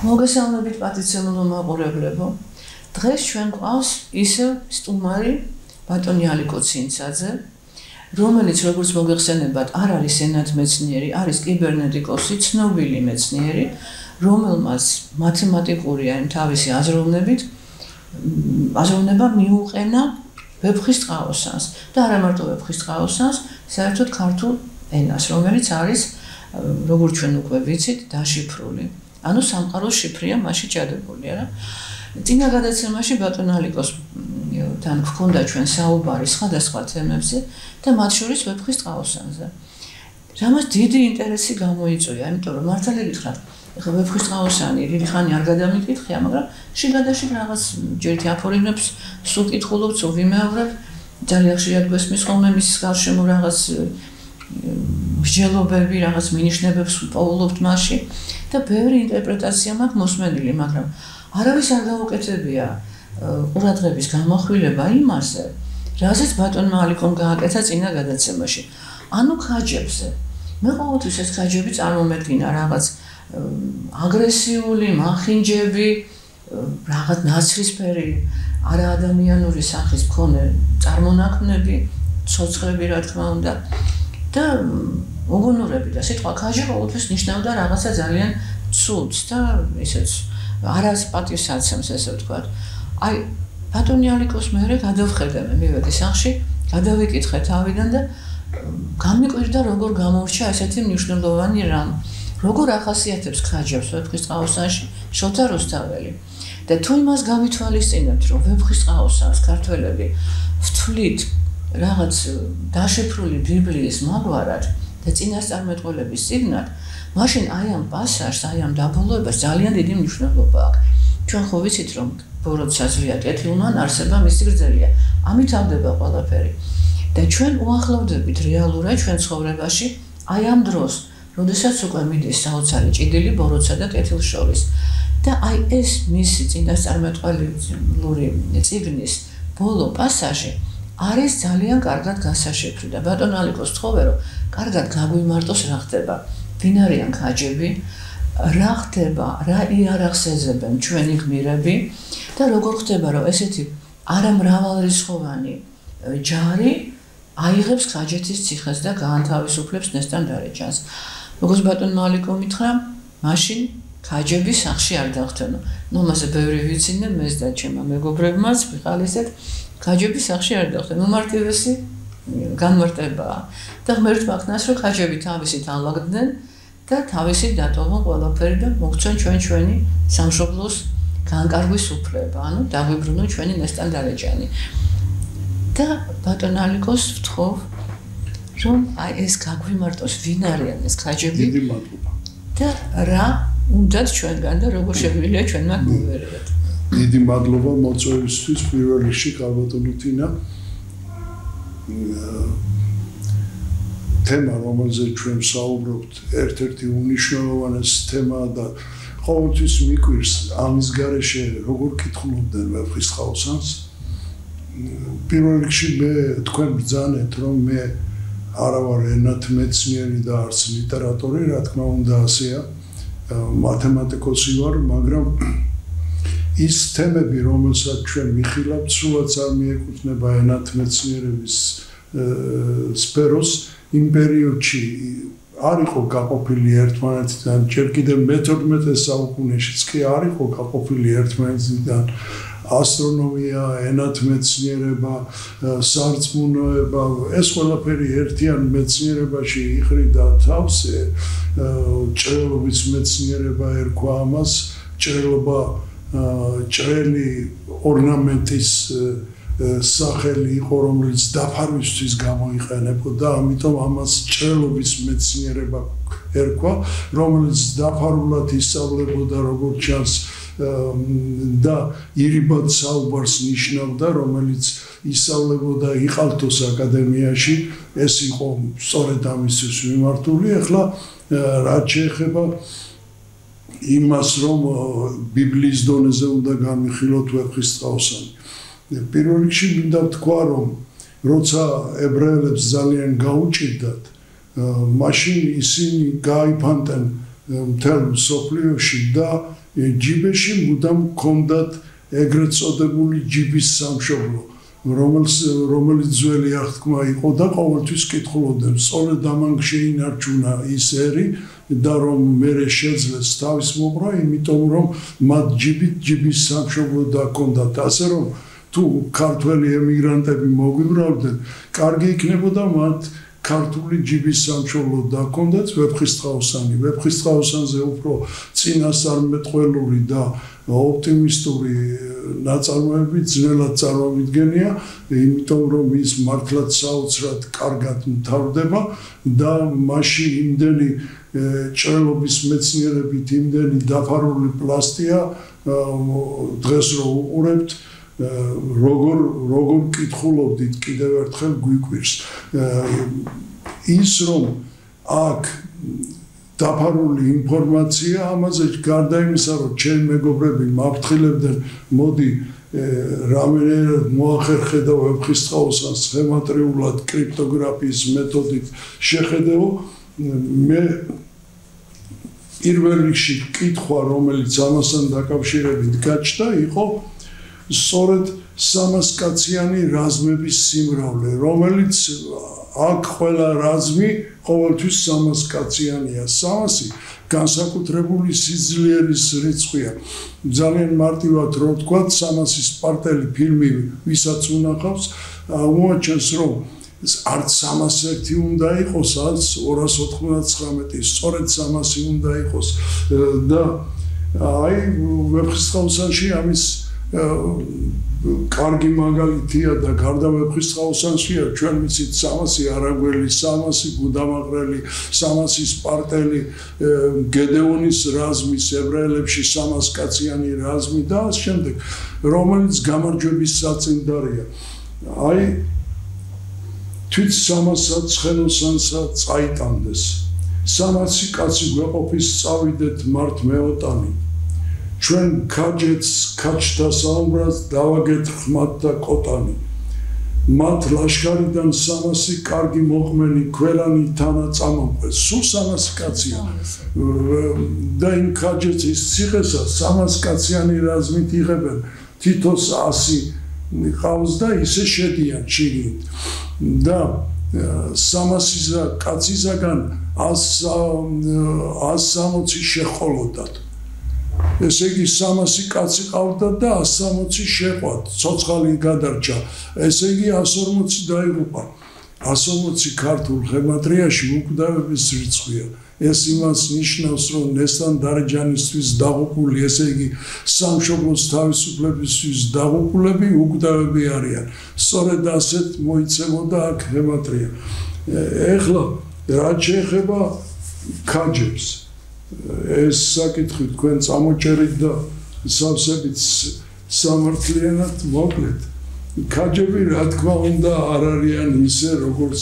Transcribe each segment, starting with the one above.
მოგესალმებით პატიცემულო მაყურებლებო. დღეს ჩვენ გვყავს ისევ სტუმარი ბატონი ალიკო ცინცაძე, რომელიც როგორც მოგეხსენებათ, არ არის ენათმეცნიერი, არის კიბერნეტიკოსი, ცნობილი მეცნიერი, რომელმაც მათემატიკური ან თავისი აზროვნება მიუყენა ვეფხის წყალოსანს და არა მარტო ვეფხის წყალოსანს, საერთოდ ქართულ ენას, რომელიც არის, როგორც ჩვენ უკვე ვიცით, დაშიფრული. ანუ სამყაროს შიფრია მასში ჩადებული, არა? წინა გადაცემაში ბატონ ალიკოსთან გვქონდა ჩვენ საუბარი სხვადასხვა თემებზე და მათ შორის ვეფხის წყალოსანზე. რამაც დიდი ინტერესი გამოიწვია, იმიტომ რომ მართალი გითხრათ, ეხლა ვეფხის წყალოსანი დიდი ხანი არ გადამიკითხია, მაგრამ შიგადაშიგ რაღაც ჯერითი აფორინებს სულ კითხულობ, სულ ვიმეორებ, ძალიან ხშირად გვესმის ხოლმე მის გარშემო რაღაც მსჯელობები, რაღაც მინიშნებებს პოულობთ მასში და ბევრი ინტერპრეტაცია მაქვს მოსმენილი, მაგრამ არავის არ გაუკეთებია ყურადღების გამახვილება იმაზე, რაზეც ბატონმა ალიკომ გააკეთა წინა გადაცემაში. ანუ ქაჯებზე. მე ყოველთვის ეს ქაჯები წარმომედგინა რაღაც აგრესიული, მახინჯები, რაღაც ნაცრისფერი, არაადამიანური სახის მქონე წარმონაქმნები, ცოცხლები რა თქმა უნდა. და უგუნურები და სიტყვა ქაჯი ყოველთვის ნიშნავდა რაღაცა ძალიან ცუდს და ისეც არას პატივსაცემს, ესე ვთქვათ. აი, ბატონი ალიკოს მერე გადავხედე მე მივედი სახლში, გადავიკითხე თავიდან და გამიკვირდა როგორ გამოვრჩა ესეთი მნიშვნელოვანი რამ. როგორ ახასიათებს ქაჯებს ვეფხის წყალოსანში შოთა რუსთაველი. და თუ იმას გავითვალისწინებთ, რომ ვეფხის წყალოსანს ქართველები ვთვლით რაღაც დაშიფრული ბიბლიის მაგვარად და წინასწარმეტყველების წიგნად, მაშინ აი ამ პასაჟს, აი ამ დაბოლოებას ძალიან დიდი მნიშვნელობა აქვს. ჩვენ ხო ვიცით, რომ ბოროტსაზრია კეთილმან არსება მისი გრძელია. ამით ავდება ყველაფერი. და ჩვენ უახლოვდებით რეალურად ჩვენ ცხოვრებაში აი ამ დროს, როდესაც უკვე მიდის საოცარი ჭიდილი ბოროტსა და კეთილს შორის. და აი ეს მისი წინასწარმეტყველური წიგნის ბოლო პასაჟი არის ძალიან კარგად გასაშიფრი და ბატონ ალიკოს თხოვე რომ კარგად გაგვიმარტოს რა ხდება. ვინ არიან ქაჯები, რა ხდება, რა იარაღს ეძებენ ჩვენი გმირები და როგორ ხდება რომ ესეთი არამრავალრიცხოვანი ჯარი აიღებს ქაჯეთის ციხეს და გაანთავისუფლებს ნესტან დარეჯანს. როგორც ბატონმა ალიკომ მითხრა, მაშინ ქაჯები სახლში არ დახტენო. ნუ მასე ბევრი ვიცინე მეც და ჩემმა მეგობრებმაც ვიყალისეთ ქაჯები სახლში არ დახტენ. უმარტივესი განმარტებაა. და ღმერთმა ქნას რომ ქაჯები თავისით ალაგდნენ და თავისით დატოვა ყველაფერი და მოგცენ ჩვენი სამშობლოს განკარგვის უფლება. ანუ დაგვიბრუნო ჩვენი ნესტან დარეჯანი. და ბატონ ალიკოს ვთხოვ, რომ აი ეს გაგვიმარტოს ვინ არიან ეს ქაჯები. დიდი მადლობა. და რა უნდათ ჩვენგან და როგორ შეგვიძლია ჩვენ მათ მივერევათ. დიდი მადლობა მოწვევისთვის პირველ რიგში ბატონო თინა. თემა, რომელზეც ჩვენ საუბრობთ, ერთ-ერთი უმნიშვნელოვანესი თემაა და ყოველთვის მიკვირს ამის გარეშე როგორ კითხულობდნენ ვეფხის წყალოსანს. პირველ რიგში მე თქვენ ბრძანეთ, რომ მე არა ვარ ენათმეცნიერი და არც ლიტერატორი, რა თქმა უნდა ასეა, მათემატიკოსი ვარ, მაგრამ ის თემები, რომელსაც ჩვენ მიხილავთ, სულაც არ მიეკუთვნება ენათმეცნიერების სფეროს. იმ პერიოდში არ იყო გაყოფილი ერთმანეთიდან, ჯერ კიდევ მე-12 საუკუნეშიც კი არ იყო გაყოფილი ერთმანეთიდან ასტრონომია, ენათმეცნიერება, სარწმუნოება, ეს ყველაფერი ერთიან მეცნიერებაში იყრიდა თავს, ჭრელობის მეცნიერება ერქვა ამას, ჭრელობა ჭრელი ორნამენტის სახელი იყო, რომელიც დაფარვისთვის გამოიყენებოდა, ამიტომ ამას ჭრელობის მეცნიერება ერქვა, რომელიც დაფარულად ისწავლებოდა როგორც ჩანს და ირიბად საუბარს ნიშნავდა, რომელიც ისწავლებოდა იყალთოს აკადემიაში, ეს იყო სწორედ ამისთვის მიმართული. ახლა რაც შეეხება იმას, რომ ბიბლიის დონეზე უნდა გამიხილოთ ვეფხის წყალოსანი. პირველ რიგში მინდა ვთქვა, რომ როცა ებრაელებს ძალიან გაუჭირდათ, მაშინ ისინი გაიფანტნენ მთელ მსოფლიოში და ჯიბეში მუდამ ჰქონდათ ეგრეთ წოდებული ჯიბის სამშობლო, რომელიც ძველი აღთქმა იყო და ყოველთვის კითხულობდნენ, სწორედ ამან შეინარჩუნა ის ერი და რომ მერე შეძლეს თავის მოპყრა, იმიტომ რომ მათ ჯიბის სამშობლო დაქონდათ, ასე რომ თუ ქართველი ემიგრანტები მოგვიბრალდნენ, კარგი იქნებოდა მათ ქართული ჯიბის სამშობლო დაქონდათ ვეფხისტყაოსანი. ვეფხისტყაოსანზე უფრო წინასწარმეტყველური და ოპტიმისტური ნაწარმოები ძნელად წარმოვიდგენია, იმიტომ რომ ის მართლაც საოცრად კარგად მთავრდება და მასში იმდენი ჭრელობის მეცნიერებით იმდენი დაფარული პლასტია, დღეს რო უყურებთ, როგორ კითხულობდით კიდევ ერთხელ გვიკვირს. ის რომ აქ დაფარული ინფორმაცია, ამაზე გარდა იმისა, რომ ჩემი მეგობრები მაფრთხილებდნენ, მოდი რამენერად მოახერხებდა ვეფხისტყაოსანს სხემატრიულად კრიპტოგრაფიის მეთოდით შეხედეო, მე პირველ რიგში კითხვა, რომელიც ამასთან დაკავშირებით გაჩნდა, იყო სწორედ 300 კაციანი რაზმების სიმრავლე, რომელიც აქ ყველა რაზმი ყოველთვის 300 კაციანია. 300 განსაკუთრებული სიძლიერის რიცხვია. ძალიან მარტივად რო ვთქვათ, 300 სპარტელი ფილმი ვისაც უნახავს, აღმოაჩენს, რომ არც 301 უნდა იყოს, არც 299, სწორედ 300 უნდა იყოს და აი ვეფხისტყაოსანში ამის კარგი მაგალითია და გარდა ვეფხისტყაოსანშია ჩვენ ვიცით 300 არაგველი, 300 გუდამაყრელი, 300 სპარტელი, გედეონის რაზმის, ებრაელებში 300 კაციანი რაზმი და ამ შემდეგ, რომელიც გამარჯვების საწინდარია. აი თვით 300 ცხენოსანსა წაიტანდეს. 300 კაცი გვეყოფის წავიდეთ მართ მეოტანი. ჩვენ ქაჯეთს ქაჯთა საუბრად დავაგეთ ხმად და კოტანი. მათ ლაშქარიდან 300 კარგი მოყმენი ქვერანი თანაწამოყვეს. სულ 300 კაცია. და იმ ქაჯეთის ციხესა 300 კაციანი რაზმით იღებენ. თითოს 100 ყავს და ისე შედიან შიგნით. და 300 კაცისაგან 160 შეჰყოლოდათ. ესე იგი 300 კაცი ყავდა და 160 შეყვათ, ცოცხალი გადარჩა. ესე იგი 140 დაიღუპა. 140 ქართულ ხემატრიაში უკვდავების რიცხვია. ეს იმას ნიშნავს, რომ ნესტან დარეჯანისთვის დაღუპული, ესე იგი სამშობლოს თავისუფლებისთვის დაღუპულები უკვდავები არიან. სწორედ ასეთ მოიცემოდა აქ ხემატრია. ეხლა რაც შეეხება ქაჯებს, ეს საკითხი თქვენ წამოჭერით და სავსებით სამართლიანად მოკლედ. ქაჯები რა თქმა უნდა არ არიან ისე, როგორც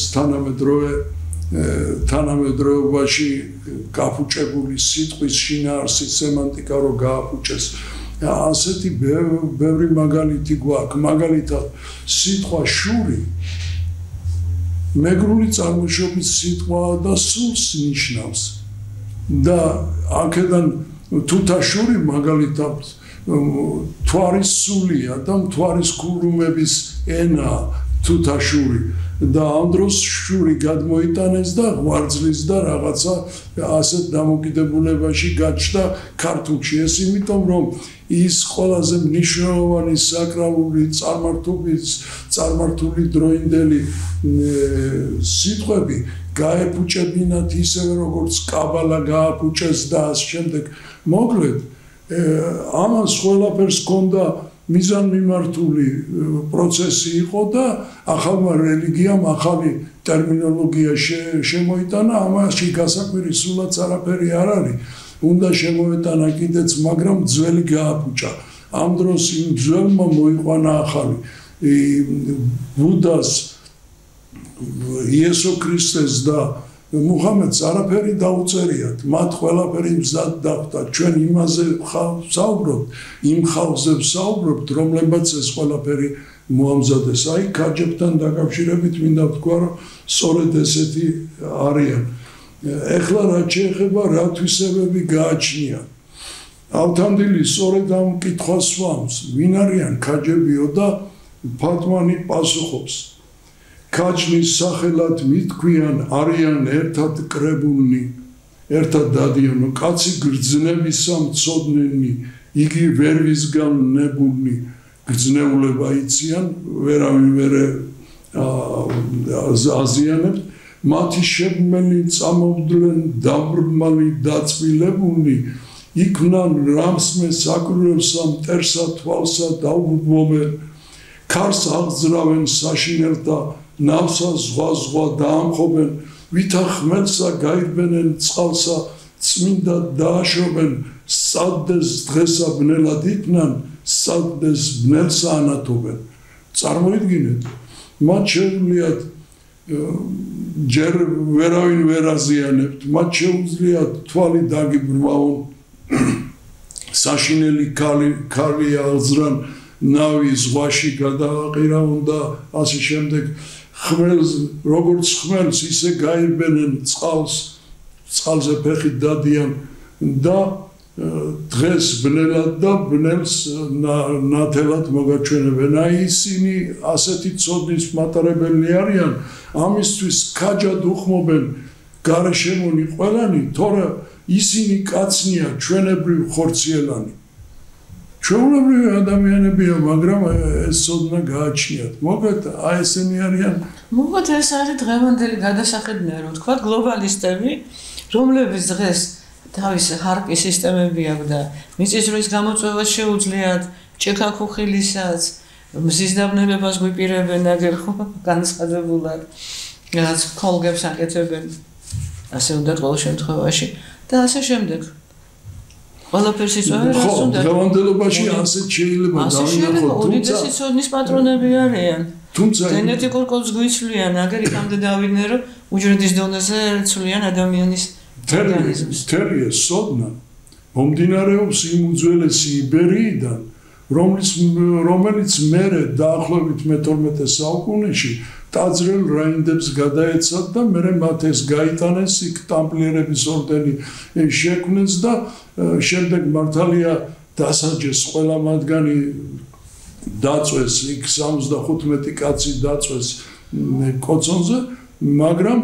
თანამედროვეობაში გაფუჭებული სიტყვის შინაარსის სემანტიკა რო გააფუჭეს. ასეთი ბევრი მაგალითი გვაქვს. მაგალითად, სიტყვა შური მეგრული წარმოშობის სიტყვაა და სულს ნიშნავს. და აქედან თუთაშური მაგალითად თვარის სულია და მთვარის ქურუმების ენა თუთაშური და ამ დროს შური გადმოიტანეს და ღვარძლის და რაღაცა ასეთ დამოკიდებულებაში გაჩნდა ქართულში. ეს იმიტომ რომ ის ყველაზე მნიშვნელოვანი საკრალური წარმართული დროინდელი სიტყვები გაეფუჭებინათ ისევე როგორც კაბალა გააფუჭეს და ამ შემდეგ. მოკლედ ამას ყველაფერს ჰქონდა მიზანმიმართული პროცესი იყო და ახალმა რელიგიამ ახალი ტერმინოლოგია შემოიტანა. ამაში გასაკვირი სულაც არაფერი არ არის. უნდა შემოეტანა კიდეც, მაგრამ ძველი გააფუჭა. ამ დროს იმ ძველმა მოიყვანა ახალი. ბუდას, იესო ქრისტეს და მუჰამედს არაფერი დაუწერიათ. მათ ყველაფერი მზად დახვდა. ჩვენ იმაზე ვსაუბრობთ, იმ ხალხზე ვსაუბრობთ, რომლებაც ეს ყველაფერი მოამზადეს. აი ქაჯებთან დაკავშირებით მინდა ვთქვა, რომ სწორედ ესეთი არიან. ეხლა რაც შეეხება რა თვისებები გააჩნია. ავთანდილი სწორედ ამ კითხვას სვამს, ვინ არიან ქაჯებიო და ფათმანი პასუხობს. ქაჯნის სახელად მithქვიან არიან ერთად კრებულნი, ერთად დადიანო, კაცი გრძნებისა მცოდნენი, იგი ვერ ვისგანებულნი, გრძნეულება იციან, ვერავინ ვერ აზიანებთ, მათი შემმენი წამოვდნენ დაბრმალი დაწვილებულნი, იქნან რამსმე საკვირველსა მტერსა თვალსა დაუბრბობენ, ქარს აღძრავენ საშინელთა, ნავსა ზღვა დაამხობენ, ვითა ხმელსა გაირბენენ წყალსა, წმინდა დააშრობენ, სცადდეს დღესა ბნელად იქნან, სცადდეს ბნელსა ანათობენ. წარმოიდგინეთ, მათ შეუძლიათ ჯერ ვერავინ ვერ აზიანებთ, მათ შეუძლიათ თვალი დაგიბრმავონ, საშინელი ქალი აღძრან, ნავი ზღვაში გადააყირავონ და ასე შემდეგ. ხმელს, როგორც ხმელს, ისე გაირბენენ წყალზე ფეხით დადიან და დღეს ბნელად და ბნელს ნათელად მოგაჩვენებენ. აი ისინი ასეთი ცოდნის მატარებელი არიან, ამისთვის ქაჯად უხმობენ გარეშემონი ყველანი, თორე ისინი კაცნია, ჩვენებრივ ხორციელანი. ჩვეულებრივი ადამიანებია, მაგრამ ეს ცოდნა გააჩნიათ. მოგეთ, აი ესენი არიან. მოგეთ, ეს არის დღევანდელი გადასახედნია, რომ თქვა გლობალისტები, რომლებიც დღეს თავის ჰარკის სისტემები აქვს და მიწისძვრის გამოწვევას შეუძლიათ, ჭექაქუხილისაც, მზის დაბნელებას გვიპირებენ აგერ ხო განცხადებულად, რაც ქოლგებს აკეთებენ, ასე უნდა ყოველ შემთხვევაში და ასე შემდეგ. ყველაფერს იწვევენ, რაც უნდა. ხო, დღევანდელობაში ასეთ შეიძლება დავინახოთ, უდიდესი ცოდნის პატრონები არიან. თუმცა გენეტიკურ კოდს გვიცვლიან, აგერ იქამდე დავიდნენ, რომ უჯრედის დონეზე ცვლიან ადამიანის ორგანიზმს. თერია სოდნა მომდინარეობს იმ უძველესი იბერიიდან, რომელიც მერე დაახლოებით მე-12 საუკუნეში ტაძრელ რაინდებს გადაეცათ და მერე მათ ეს გაიტანეს, იქ ტამპლიერების ორდენი შექმნეს და შემდეგ მართალია დასაჯეს ყველა მათგანი დაწვეს, იქ 75 კაცი დაწვეს კოცონზე, მაგრამ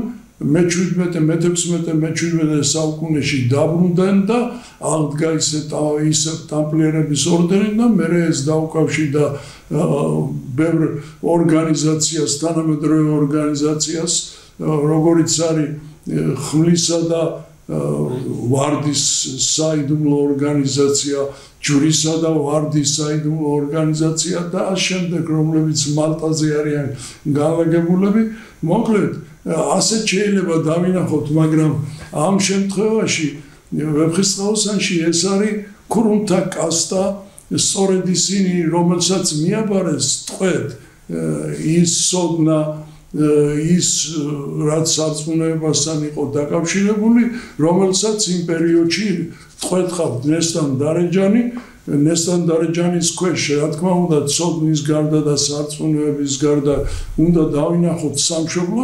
მე-16 საუკუნეში დაბრუნდნენ და აღდგა ისე ტამპლიერების ორდენი და მერე ეს დაუკავშირდა ბევრ ორგანიზაციას, თანამედროვე ორგანიზაციას, როგორიც არის ხმლისა და ვარდის საიდუმლო ორგანიზაცია, ჯვრისა და ვარდის საიდუმლო ორგანიზაცია და ამ შემდეგ, რომლებიც მალტაზე არიან განლაგებულები, მოკლედ ასე შეიძლება დავინახოთ, მაგრამ ამ შემთხვევაში ვეფხისტყაოსანში ეს არის ქურუმთა კასტა, სწორედ ისინი, რომელსაც მიაბარეს ტყვედ ის სოდნა, ის რაც სარწმუნოებასთან იყო დაკავშირებული, რომელსაც იმ პერიოდში ტყვედ ყავთ ნესტან დარეჯანის ქვეშ, რა თქმა უნდა, ცოდნის გარდა და სარწმუნოების გარდა უნდა დავინახოთ სამშობლო,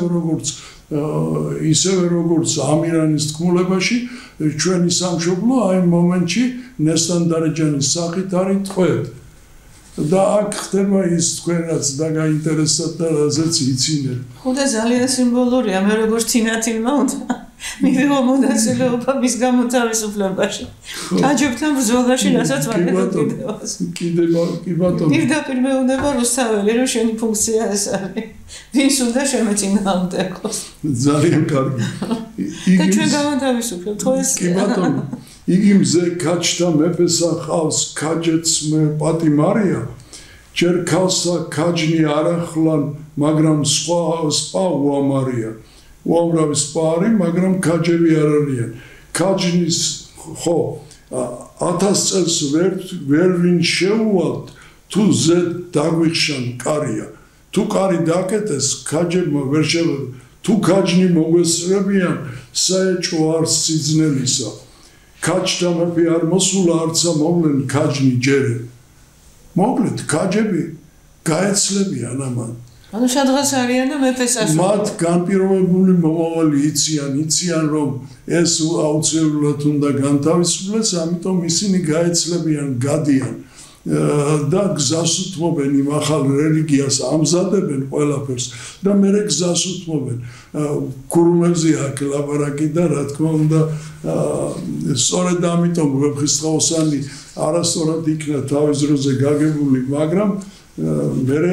ისევე როგორც ამირანის თქმულებაში, ჩვენი სამშობლო აი მომენტში ნესტან დარეჯანის სახით არის ტყვედ. და აქ ხდება ის თქვენ რაც დაგაინტერესებთ და რაზეც იცინებ. ხო და ძალიან სიმბოლურია, მე როგორც თინათინმა უნდა მივიღო მონაწილეობა მის გამოთავისუფლებაში. კაჯებთან ბრძოლაში, რასაც ვაკეთებდებას. კი ბატონო. პირდაპირ მეუბნება რუსთაველი, რომ შენი ფუნქცია ეს არის. ვის უნდა შემეწინააღმდეგოს. ძალიან კარგი. და ჩვენ გამოთავისუფლებთ, ხო ეს? კი ბატონო. იგი მზე ქაჯთა მეფესა ყავს, ქაჯეთს პატი მარია, ჯერ ქალსა ქაჯნი არახლან, მაგრამ სხვა სპა უამარია. უამრავი სპა არის, მაგრამ ქაჯები არ არიან. ქაჯნის ხო 1000 წელს ვერ ვინ შეუვალთ, თუ ზედ დაგვიხშან კარია. თუ კარი დაკეტეს, ქაჯებმა ვერ შევა, თუ ქაჯნი მოგვესწრებიან, საეჭვო არ სიძნელისა. ქაჯთა მეფე არ მოსულა, არცა მოვლენ ქაჯნი ჯერე. მოკლედ, ქაჯები გაეცლებიან ამან. ანუ სადღაც არიან და მეფეს ასულებს. მათ განპირობებული მომავალი იციან რომ ეს აუცილებლად უნდა განთავისუფლდეს, ამიტომ ისინი გაეცლებიან, გადიან და გზას უთმობენ იმ ახალ რელიგიას, ამზადებენ ყველაფერს და მერე გზას უთმობენ. ქურუმებზე აქ ლაპარაკი და რა თქმა უნდა სწორედ ამიტომ ვეფხისტყაოსანი არასწორად იქნა თავის დროზე გაგებული, მაგრამ მერე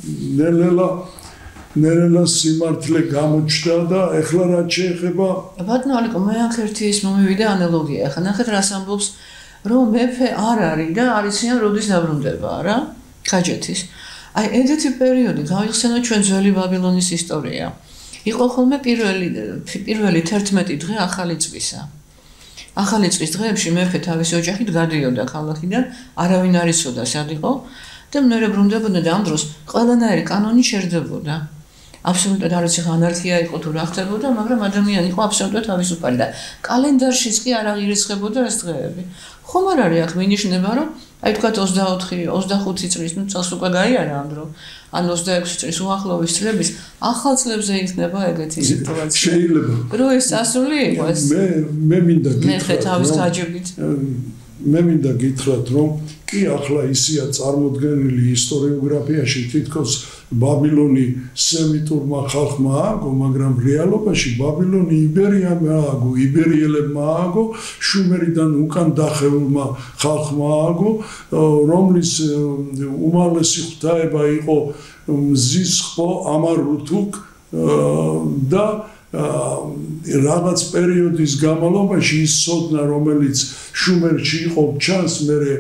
ნელ-ნელა სიმართლე გამოჩნდა და ეხლა რაც შეეხება ბატონო ალიკო, მე აქ ერთი ის მომივიდა ანალოგია. ახლა ნახეთ რას ამბობს, რომ მეფე არ არის და არ იციან როდის დაბრუნდება, რა? ხაჯეთის. აი ეგეთი პერიოდი გავიხსენოთ ჩვენ ძველი ბაბილონის ისტორია. იყო ხოლმე პირველი 11 დღე ახალი წლისა. ახალი წლის დღეებში მეფე თავისი ოჯახით გადიოდა ქალაქიდან, არავინ არ იცოდა სად იყო და მერე ბრუნდებოდა და ამ დროს ყველანაირი კანონი შერდებოდა. აბსოლუტურად არ ვიცი ანარქია იყო თუ რა ხდებოდა, მაგრამ ადამიანი იყო აბსოლუტურად თავისუფალი და კალენდარშიც კი არ აღირიცხებოდა ეს დღეები. ხომ არ არის აქ მინიშნება, რომ აი თქვათ 24-25 წლის წელს უკვე გაიარა ამ დრო, ან 26 წლის უახლოეს წლების ახალ წლებზე იქნება ეგეთი სიტუაცია. შეიძლება. რომ ეს წასული იყო ეს. მე მინდა გითხრათ. მე თავის გაჯებით. მე მინდა გითხრათ, რომ კი ახლა ისია წარმოდგენილი ისტორიოგრაფიაში თითქოს ბაბილონი სემიტურმა ხალხმა ააგო, მაგრამ რეალობაში ბაბილონი იბერიამ ააგო, იბერიელებმა ააგო, შუმერიდან უკან დახეულმა ხალხმა ააგო, რომლის უმაღლესი ღვთაება იყო მზის ხბო ამარუთუკ და რაღაც პერიოდის განმავლობაში ის სოდნა, რომელიც შუმერში იყო, ჩანს მერე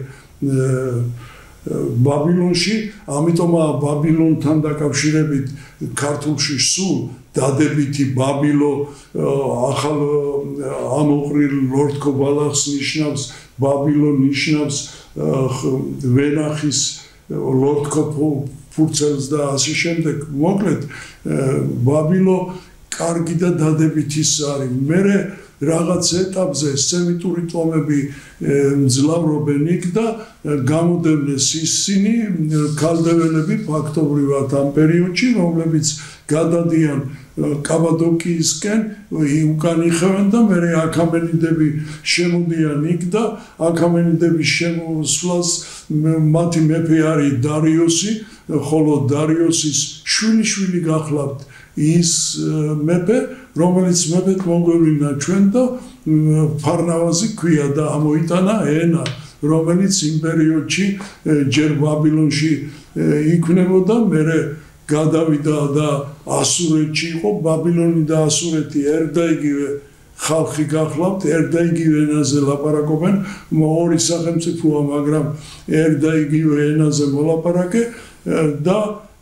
ბაბილონში, ამიტომ ბაბილონთან დაკავშირებით ქართულში სულ დადებითი ბაბილო ახალ ამოყრილ ლორდ კობალახს ნიშნავს, ბაბილო ნიშნავს ვენახის ლორდ კოფურცელს და ასე შემდეგ. მოკლედ ბაბილო კარგი და დადებითი არის. მერე რაღაც ეტაპზე სემიტური ტომები მძლავრობენ იქ და გამოდევნეს ისინი ქალდეველები ფაქტობრივად ამ პერიოდში, რომლებიც გადადიან კაბადოკიისკენ, უკან იხევენ და მერე აქამენიდები შემოდიან იქ და აქამენიდების შემოსვლას მათი მეფე არის დარიოსი, ხოლო დარიოსის შვილიშვილი გახლავთ ის მეფე, რომელიც მეფეთ მოგვევლინა ჩვენ და ფარნავაზი ქვია და ამოიტანა ენა, რომელიც იმ პერიოდში ჯერ ბაბილონში იქმნებოდა, მერე გადავიდა და ასურეთში იყო. ბაბილონი და ასურეთი ერთდაიგივე ხალხი გახლავთ, ერთდაიგივე ენაზე ლაპარაკობენ, ორი სახელმწიფოა, მაგრამ ერთდაიგივე ენაზე მოლაპარაკე და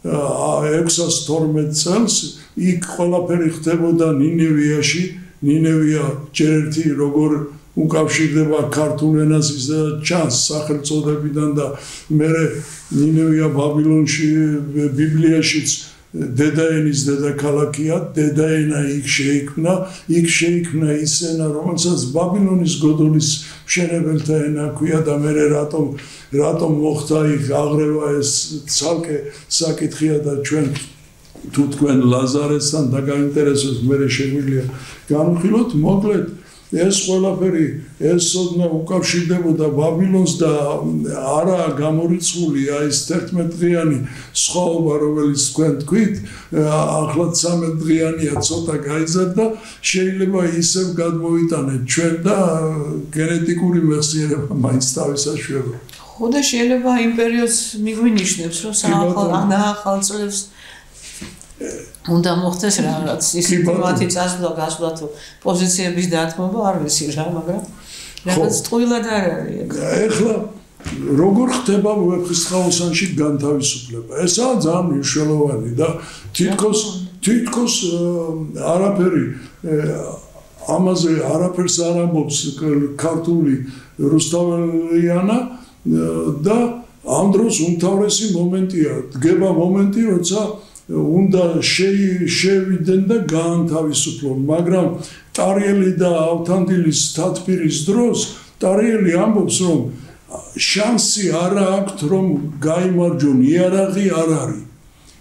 612 წელს იქ ყველაფერი ხდებოდა ნინევიაში. ნინევია ჯერ ერთი როგორ უკავშირდება ქართულ ენაზის და ჩანს სახელწოდებიდან და მერე ნინევია ბაბილონში ბიბლიაშიც დედაენის დედაქალაქია, დედაენა იქ შეიქმნა ის ენა, რომელსაც ბაბილონის გოდოლის მშენებელთა ენა ქვია და მერე რატომ მოხდა იქ აღრევა ეს ცალკე საკითხია და ჩვენ თუ თქვენ ლაზარესთან დაგაინტერესოს, მერე შეგვიძლია განვიხილოთ. მოკლედ ეს ყველაფერი ეს სოდნა უკავშირდებოდა ბაბილონს და არა გამორიცხული ეს 11 დღიანი სხვაობა, რომელიც თქვენ თქვით, ახლა 13 დღიანია, ცოტა გაიზარდა, შეიძლება ისევ გადმოვიტანეთ ჩვენ და გენეტიკური მეხსიერება მაინც თავისაშველო. ხო და შეიძლება იმ პერიოდს მიგვინიშნებს, რომ ახალ წლებს უნდა მოხდეს რაღაც ისეთი წასვლა თუ პოზიციების დათმობა არ ვიცი რა, მაგრამ რაღაც ტყუილად არ არის. ეხლა როგორ ხდება ვეფხისტყაოსანში განთავისუფლება? ესაა ძალიან მნიშვნელოვანი და თითქოს არაფერი ამაზე არაფერს არ ამბობს ქართული რუსთაველიანა და ამ დროს უმთავრესი მომენტია, დგება მომენტი, როცა უნდა შევიდნენ და გაანთავისუფლონ, მაგრამ ტარიელი და ავთანდილის თათბირის დროს ტარიელი ამბობს, რომ შანსი არ აქვს, რომ გაიმარჯვონ, იარაღი არ არის.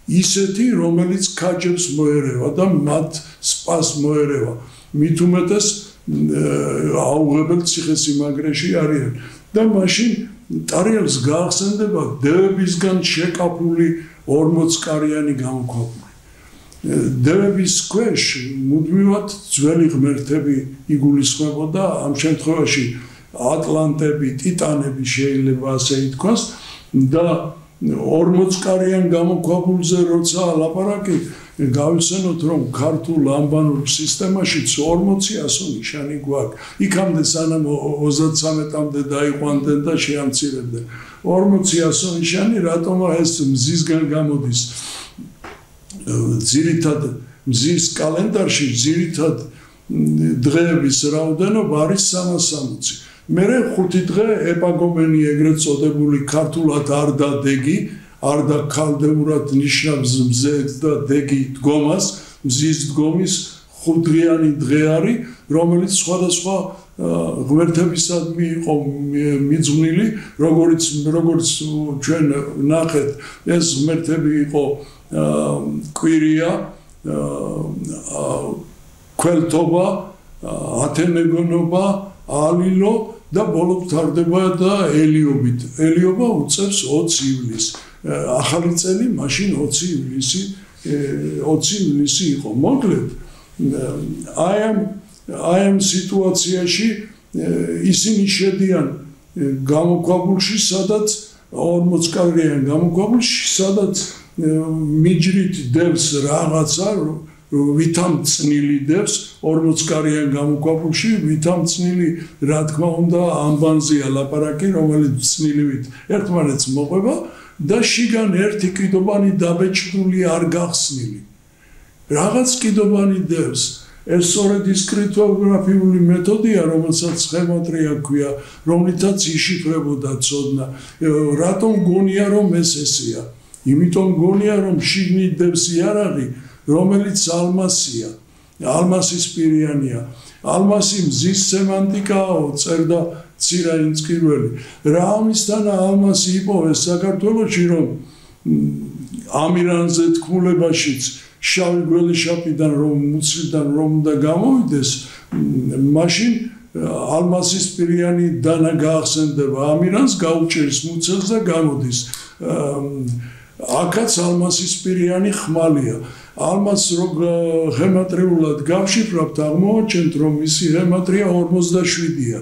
ისეთი, რომელიც ქაჯებს მოერევა და მათ სპას მოერევა. მით უმეტეს აუღებელ ციხესიმაგრეში არიან. და მაშინ ტარიელს გაახსენდება დევებისგან შეკაფული 40-კარიანი გამოქვაბული. დევების ქვეშ მუდმივად ძველი ღმერთები იგულისხმებოდა, ამ შემთხვევაში ატლანტები, ტიტანები შეიძლება ასე ითქვას და 40-კარიან გამოქვაბულზე როცა ლაპარაკი გავიხსენოთ რომ ქართულ ანბანურ სისტემაშიც 40-100 ნიშანი გვაქვს. იქამდე სანამ 33-მდე დაიყვანდნენ და შეამცირებდნენ. 40-100 ნიშანი რატომ ეს მზისგან გამოდის? ძირითად მზის კალენდარში ძირითად დღეების რაოდენობა არის 360. მერე 5 დღე ეპაგომენი ეგრეთ წოდებული ქართულად არ და დეგი, არ და ქალდეურად ნიშნავს მზეს და დეგი დგომას, მზის დგომის 5 დღიანი დღე არის, რომელიც სხვადასხვა ღმერთებისადმი იყო მიძღვნილი, როგორც ჩვენ ნახეთ, ეს ღმერთები იყო კვირია, ქველთობა, ათენეგონობა, ალილო და ბოლოს თარდება და ელიობით. ელიობა უწევს 20 ივლისს. ახალი წელი მაშინ 20 ივლისი იყო. მოკლედ, აი ამ სიტუაციაში ისინი შედიან გამოქვაბულში, სადაც 40-კარიან გამოქვაბულში, სადაც მიჯრით დევს რაღაცა, ვითამ წნილი დევს 40-კარიან გამოქვაბულში, ვითამ წნილი, რა თქმა უნდა, ამბანზეა ლაპარაკი, რომელიც წნილივით ერთმანეთს მოყვება და შიგან ერთი კიდობანი დაბეჭდული არ გახსნილი. რაღაც კიდობანი დევს. ეს სწორედ ის კრიპტოგრაფიული მეთოდია, რომელსაც სხემატრია ქვია, რომლითაც იშიფრებოდა ცოდნა. რატომ გონია რომ ეს ესეა? იმიტომ გონია რომ შიგნით დევს იარაღი, რომელიც ალმასია, ალმასისპირიანია. ალმასი მზის სემანტიკაო, წერდა ცირა ინწყირველი. რა ამისთანა ალმასი იპოვეს საქართველოში, რომ ამირანზე თქმულებაშიც შავი გველეშაპიდან რომ მუცლიდან რომ უნდა გამოვიდეს, მაშინ ალმასისპირიანი დანა გაახსენდება ამირანს, გაუჭერს მუცელს და გამოდის. აქაც ალმასისპირიანი ხმალია. ალმასს რო ღემატრიულად გავშიფრავთ, აღმოვაჩენთ, რომ მისი ღემატრია 47-ია.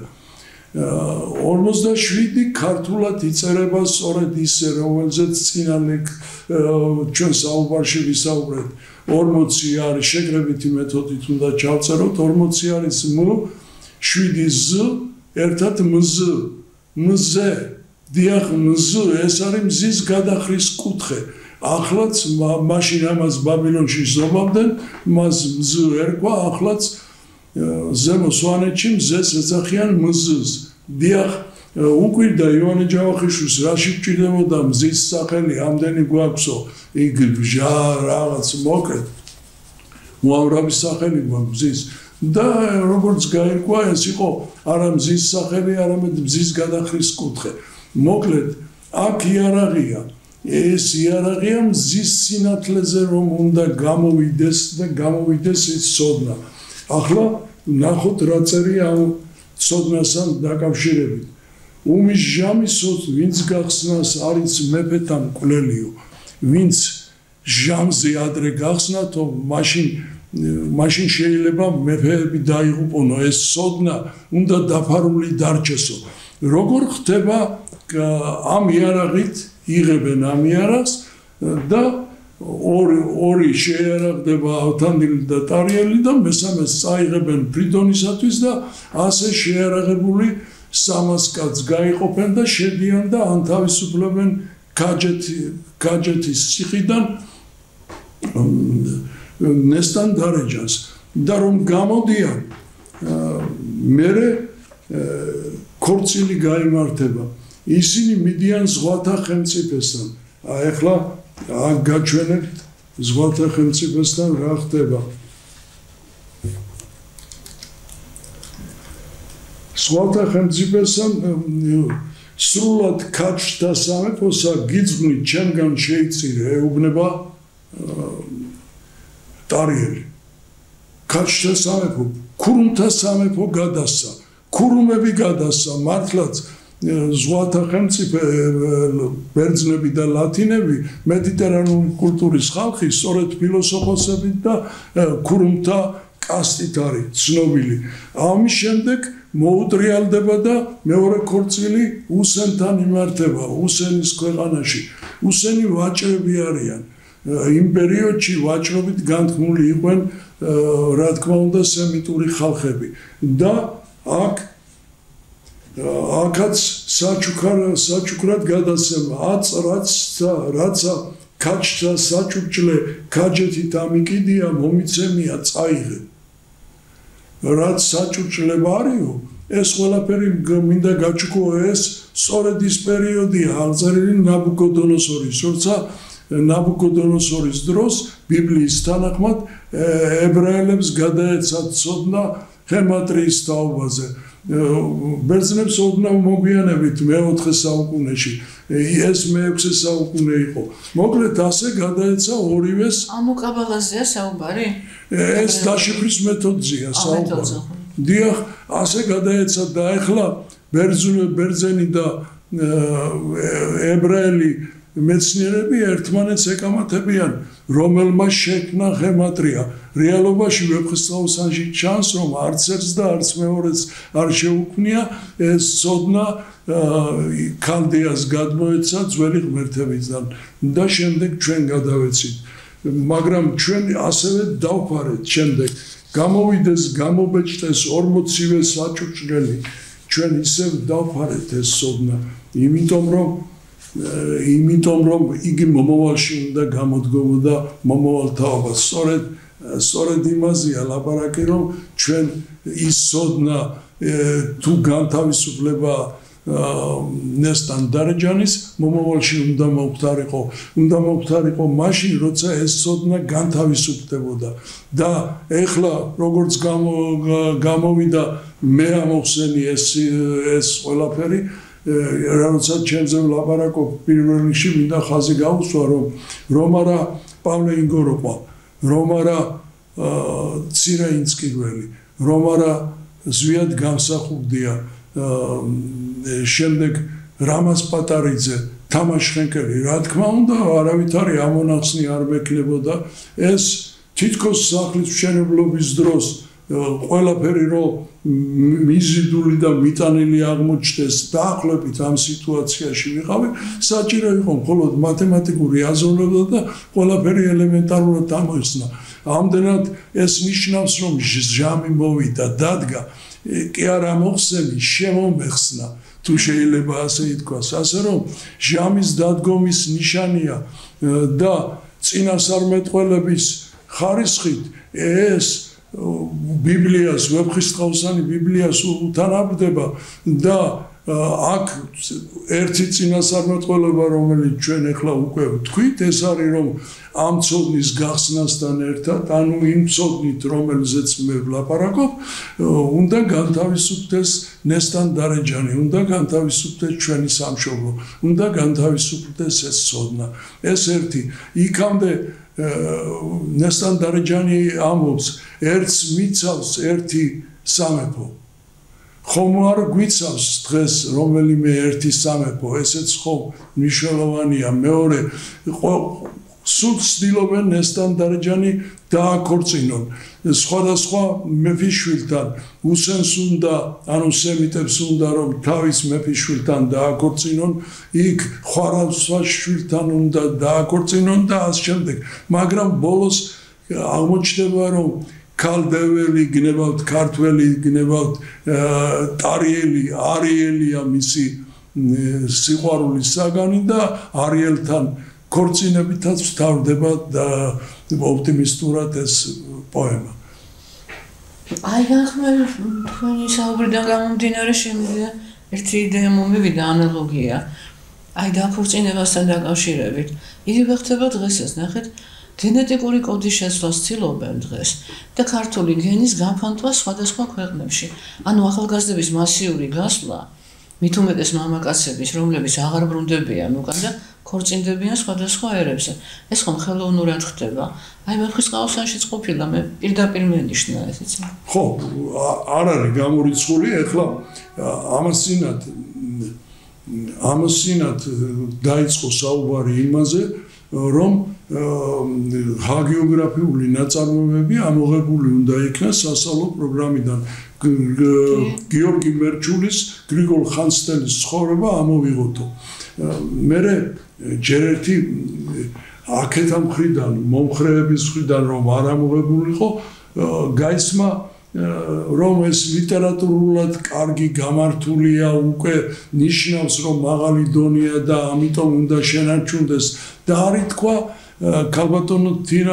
47 ქართულად იწერება სწორედ ისე, რომელზეც წინა ჩვენ საუბარში ვისაუბრეთ. 40 არის შეკრებითი მეთოდით უნდა ჩავწეროთ, 40 არის მ, 7 ზ, ერთად მზ, მზე, დიახ მზ, ეს არის მზის გადახრის კუთხე. ახლაც მაშინ ამას ბაბილონში ზობავდნენ, მას მზ ერქვა, ახლაც ზემო სვანეთში მზეს ეძახიან მზს. დიახ, უკვირდა ივანე ჯავახიშვილს რაში გვჭირდებოდა მზის სახელი, ამდენი გვაქვსო, იქ ბჟა რაღაც მოკლედ. უამრავი სახელი გვაქვს მზის. და როგორც გაირკვა, ეს იყო არა მზის სახელი, არამედ მზის გადახრის კუთხე. მოკლედ, აქ იარაღია. ეს იარაღია მზის სინათლეზე რომ უნდა გამოვიდეს და გამოვიდეს ის ცოდნა. ახლა ნახოთ რა წერია ამ ცოდნასთან დაკავშირებით. უმის ჟამისოთ ვინც გახსნას არის მეფეთა მკვლელიო. ვინც ჟამზე ადრე გახსნათო, მაშინ შეიძლება მეფეები დაიღუპონო. ეს ცოდნა უნდა დაფარული დარჩესო. როგორ ხდება ამ იარაღით იღებენ ამ იარაღს და ორი შეიარაღდება ავთანილი და ტარიელი და მესამეს წაიღებენ ფრიდონისათვის და ასე შეიარაღებული 300 კაცს გაიყოფენ და შედიან და ანთავისუფლებენ ქაჯეთის ციხიდან ნესტან დარეჯანს და რომ გამოდიან მერე ქორწილი გაიმართება. ისინი მიდიან ზღვათა ხელმწიფესთან. ახლა აქ გაჩვენებთ ზღვათა ხელმწიფესთან რა ხდება. ზღვათა ხელმწიფესთან სრულად ქაჯთა სამეფოსა გიძღვნით, ჩემგან შეიწირე, ეუბნება ტარიელი ქაჩთა სამეფო ქურუმთა სამეფო გადასცა ქურუმები გადასცა მართლაც ზღვათა ხელმწიფე ბერძნები და ლათინები მედიტერანული კულტურის ხალხი სწორედ ფილოსოფოსებით და ქურუმთა კასტით არის ცნობილი ამის შემდეგ მოუტრიალდება და მეორე ქორწილი უსენთან იმართება უსენის ქვეყანაში უსენი ვაჭრები არიან იმ პერიოდში ვაჭრობით განთქმული იყვნენ რა თქმა უნდა სემიტური ხალხები და აქაც საჩუქრად გადასცემა რაცა ქაჩთა საჩუქრ ქაჯეთით ამიკიდია მომიცემია წაიღე რაც საჩუქრება არისო ეს ყველაფერი მინდა გაჩუქო ეს სწორედ ის პერიოდია აღწერილი ნაბუკოდონოსორის როცა ნაბუკოდონოსორის დროს ბიბლიის თანახმად ებრაელებს გადაეცათ ცოდნა ხემატრიის თაობაზე ბერძნებს ოდნავ მოგვიანებით მე-4 საუკუნეში ეს მე-6 საუკუნე იყო მოკლედ ასე გადაეცა ორივეს ანუ კაბალაზეა საუბარი ეს დაშიფრის მეთოდზეა საუბარი დიახ ასე გადაეცა და ახლა ბერძენი და ებრაელი მეცნიერები ერთმანეთს ეკამათებიან რომელმა შექმნა ხემატრია რეალობაში ვეფხისტყაოსანში ჩანს რომ არც ერთს და არც მეორეს არ შეუქმნია ეს ცოდნა ქალდეას გადმოეცა ძველი ღმერთებისგან და შემდეგ ჩვენ გადავეცით მაგრამ ჩვენ ასევე დავფარეთ შემდეგ გამოვიდეს გამობეჭდეს 40-ვე საჭურჭელი ჩვენ ისევ დავფარეთ ეს ცოდნა იმიტომ რომ იგი მომავალში უნდა გამოდგებოდა მომავალ თაობას სწორედ იმაზეა ლაპარაკი რომ ჩვენ ის ცოდნა თუ განთავისუფლება ნესტან დარეჯანის მომავალში უნდა მოხდარიყო მაშინ როცა ეს ცოდნა განთავისუფლდებოდა და ეხლა როგორც გამოვიდა მე ამოვხსენი ეს ყველაფერი როცა ჩემზე ვლაპარაკობ პირველ რიგში მინდა ხაზი გაუსვა რომ არა პავლე ინგოროყვა რომ არა ცირაინსკიგველი რომ არა ზვიად გამსახურდია შემდეგ რამაზ პატარიძე თამაშ ხენკელი რა თქმა უნდა არავითარი ამონახსნი არ მექნებოდა ეს თითქოს სახლის მშენებლობის დროს ყველაფერი რომ მიზიდული და მიტანილი აღმოჩნდეს დაახლოებით ამ სიტუაციაში ვიყავი საჭირო იყო მხოლოდ მათემატიკური აზროვნება და ყველაფერი ელემენტარულად გამოიხსნა ამდენად ეს ნიშნავს რომ ჟამი მოვიდა დადგა კი არა მოხსენი შემომეხსნა თუ შეიძლება ასე ითქვას ასე რომ ჟამის დადგომის ნიშანია და წინასწარმეტყველების ხარისხით ეს ბიბლიას ვეფხისტყაოსანი ბიბლიას უთანაბრდება და აქ ერთი წინასწარმეტყველება რომელიც ჩვენ ახლა უკვე ვთქვით ეს არის რომ ამ ცოდნის გახსნასთან ერთად ანუ იმ ცოდნით რომელზეც მე ვლაპარაკობ უნდა განთავისუფლდეს ნესტან დარეჯანი უნდა განთავისუფლდეს ჩვენი სამშობლო უნდა განთავისუფლდეს ეს ცოდნა ეს ერთი იქამდე ნესტან დარეჯანი ამბობს ერთს მიცავს ერთი სამეფო ხომ არ გვიცავს დღეს რომელიმე ერთი სამეფო ესეც ხომ მნიშვნელოვანია მეორე სულ ცდილობენ ნესტან დარეჯანი დააქორწინონ სხვადასხვა მეფიშვილთან უსენს უნდა ანუ სემიტებს უნდა რომ თავის მეფიშვილთან დააქორწინონ იქ ხვარასვაშვილთან უნდა დააქორწინონ და ამ შემდეგ მაგრამ ბოლოს აღმოჩნდება რომ ქალდეველი გნებავთ ქართველი გნებავთ ტარიელი არიელია მისი სიყვარულის საგანი და არიელთან ქორწინებითაც ვთავრდება და ოპტიმისტურად ეს პოემა აი ახლა თქვენი საუბრიდან გამომდინარე შემიძლია ერთი იდეა მომივიდა ანალოგია აი დაქორწინებასთან დაკავშირებით იგივე ხდება დღესაც ნახეთ გენეტიკური კოდის შეცვლას ცდილობენ დღეს და ქართული გენის განფანტვა სხვადასხვა ქვეყნებში. ანუ ახალგაზრდების მასიური გასვლა, მით უმეტეს მამაკაცების, რომლებიც აღარ ბრუნდებიან უკან და ქორწინდებიან სხვადასხვა ერებზე. ეს ხომ ხელოვნურად ხდება. აი ვეფხის ყავსანშიც ყოფილა მე პირდაპირ მენიშნა ესეც. ხო, არ არის გამორიცხული, ეხლა ამასინად დაიწყო საუბარი იმაზე, რომ ჰაგიოგრაფიული ნაწარმოებები ამოღებული უნდა იქნას სასწავლო პროგრამიდან. გიორგი მერჩულის, გრიგოლ ხანძთელის ცხოვრება ამოვიღოთო. მე ჯერ ერთი აქეთა მხრიდან, მომხრეების მხრიდან რომ არ ამოღებულიყო, გაისმა რომ ეს ლიტერატურულად კარგი გამართულია, უკვე ნიშნავს რომ მაღალი დონეა და ამიტომ უნდა შენარჩუნდეს და არ ითქვა ქალბატონო თირა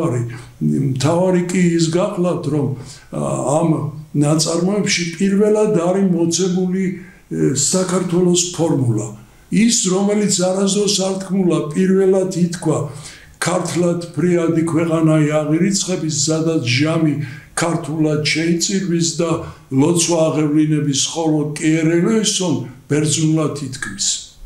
მთავარი კი ის გახლავთ რომ ამ ნაწარმოებში პირველად არის მოცემული საქართველოს ფორმულა ის რომელიც არასდროს არ თქმულა პირველად ითქვა ქართლად ფრიადი ქვეყანაი აღირიცხების სადაც ჟამი ქართულად შეიწირვის და ლოცვა აღევლინების ხოლო კიერელესონ ბერძნულად ითქმის